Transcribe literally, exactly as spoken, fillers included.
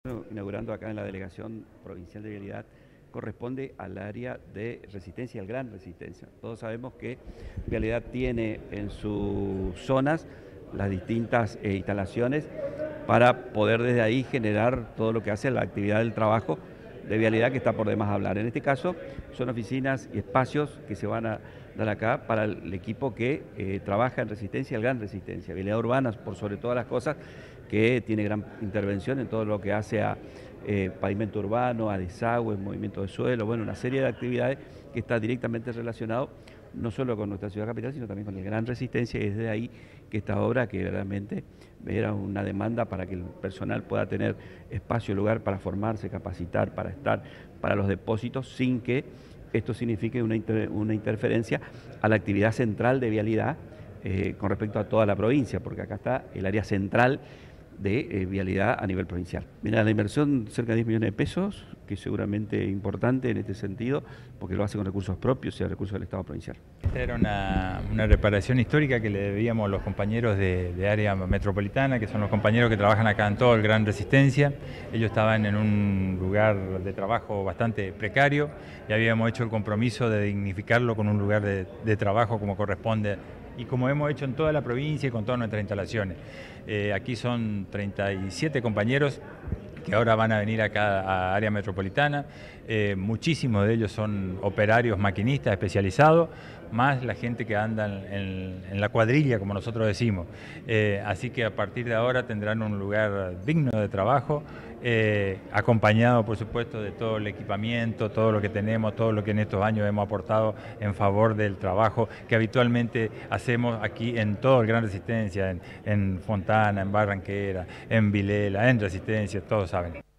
Inaugurando acá en la Delegación Provincial de Vialidad, corresponde al área de resistencia, al gran resistencia. Todos sabemos que Vialidad tiene en sus zonas las distintas eh, instalaciones para poder desde ahí generar todo lo que hace la actividad del trabajo de Vialidad, que está por demás hablar. En este caso son oficinas y espacios que se van a dar acá para el equipo que eh, trabaja en resistencia, al gran resistencia, Vialidad Urbana por sobre todas las cosas, que tiene gran intervención en todo lo que hace a eh, pavimento urbano, a desagües, movimiento de suelo, bueno, una serie de actividades que está directamente relacionado no solo con nuestra ciudad capital, sino también con el gran resistencia, y es de ahí que esta obra, que realmente era una demanda para que el personal pueda tener espacio, lugar para formarse, capacitar, para estar, para los depósitos, sin que esto signifique una, inter, una interferencia a la actividad central de Vialidad eh, con respecto a toda la provincia, porque acá está el área central de eh, Vialidad a nivel provincial. Mira, la inversión cerca de diez millones de pesos, que es seguramente importante en este sentido, porque lo hace con recursos propios y recursos del Estado provincial. Esta era una, una reparación histórica que le debíamos a los compañeros de, de área metropolitana, que son los compañeros que trabajan acá en todo el Gran Resistencia. Ellos estaban en un lugar de trabajo bastante precario y habíamos hecho el compromiso de dignificarlo con un lugar de, de trabajo como corresponde y como hemos hecho en toda la provincia y con todas nuestras instalaciones. Eh, aquí son treinta y siete compañeros que ahora van a venir acá a área metropolitana. Eh, muchísimos de ellos son operarios maquinistas especializados, más la gente que anda en, en la cuadrilla, como nosotros decimos. Eh, así que a partir de ahora tendrán un lugar digno de trabajo, eh, acompañado por supuesto de todo el equipamiento, todo lo que tenemos, todo lo que en estos años hemos aportado en favor del trabajo que habitualmente hacemos aquí en todo el Gran Resistencia, en, en Fontana, en Barranquera, en Vilela, en Resistencia, todos saben.